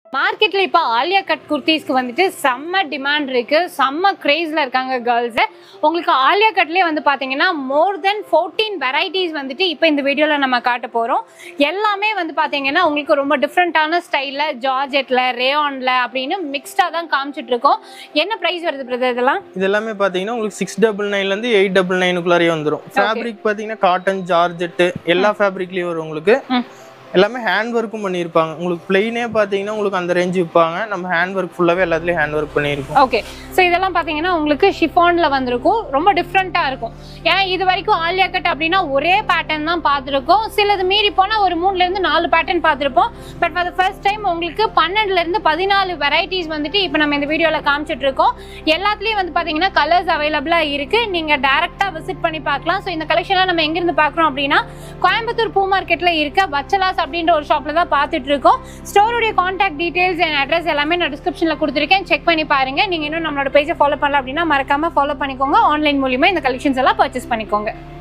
மார்க்கெட்ல இப்போ ஆலியா கட் குர்த்திஸ்க்கு வந்துட்டு செம்ம டிமாண்ட் இருக்கு, செம்ம கிரேஸ்ல இருக்காங்க கேர்ள்ஸ். உங்களுக்கு ஆலியா கட்லயே வந்து பாத்தீங்கன்னா மோர் தென் 14 வெரைட்டிஸ் வந்துட்டு இப்போ இந்த வீடியோல நம்ம காட்ட போறோம். எல்லாமே வந்து பாத்தீங்கன்னா உங்களுக்கு ரொம்ப டிஃப்ரெண்டான ஸ்டைல்ல, ஜார்ஜெட்ல, ரேயான்ல அப்படின்னு மிக்ஸ்டா தான் காமிச்சிட்டு இருக்கோம். என்ன பிரைஸ் வருது பிரதர் இதெல்லாம்? இது எல்லாமே பாத்தீங்கன்னா உங்களுக்கு 699 ல இருந்து 899 குள்ளே வந்துரும். ஃபேப்ரிக் பாத்தீங்கன்னா காட்டன், ஜார்ஜெட் எல்லா ஃபேப்ரிக்லயும் வரும் உங்களுக்கு. எல்லாமே ஹேண்ட் ஒர்க்கும் பண்ணியிருப்பாங்க. உங்களுக்கு பிளெயினே பார்த்தீங்கன்னா உங்களுக்கு அந்த ரேஞ்ச் விற்பாங்க. நம்ம ஹேண்ட் ஒர்க் ஃபுல்லாகவே எல்லாத்துலேயும் ஹேண்ட் ஒர்க் பண்ணியிருக்கோம். ஓகே, ஸோ இதெல்லாம் பார்த்தீங்கன்னா உங்களுக்கு ஷிஃபானில் வந்திருக்கும், ரொம்ப டிஃப்ரெண்ட்டாக இருக்கும். ஏன்னா இது வரைக்கும் ஆலியா கட் அப்படின்னா ஒரே பேட்டர்ன் தான் பார்த்துருக்கோம். சிலது மீறி போனால் ஒரு 3லேருந்து 4 பேட்டர்ன் பார்த்துருப்போம். But for the first time உங்களுக்கு 12லேருந்து 14 வெரைட்டிஸ் வந்துட்டு இப்போ நம்ம இந்த வீடியோவில் காமிச்சிட்டு இருக்கோம். எல்லாத்துலேயும் வந்து பார்த்தீங்கன்னா கலர்ஸ் அவைலபிளாக இருக்குது. நீங்கள் டேரெக்டாக விசிட் பண்ணி பார்க்கலாம். ஸோ இந்த கலெக்ஷன்லாம் நம்ம எங்கேருந்து பார்க்குறோம் அப்படின்னா கோயம்புத்தூர் பூ மார்க்கெட்டில் இருக்க வச்சலாஸ் அப்படின்ற ஒரு ஷாப்ல தான் பார்த்துட்டு இருக்கோம். ஸ்டோருடைய கான்டாக்ட் டீடைல்ஸ் அண்ட் அட்ரஸ் எல்லாமே நான் டிஸ்கிரிப்ஷன்ல கொடுத்துருக்கேன், செக் பண்ணி பாருங்க. நீங்க இன்னும் நம்மளோட பேஜை ஃபாலோ பண்ணல அப்படின்னா மறக்காம ஃபாலோ பண்ணிக்கோங்க. ஆன்லைன் மூலியமா இந்த கலெக்ஷன்ஸ் எல்லாம் பர்ச்சேஸ் பண்ணிக்கோங்க.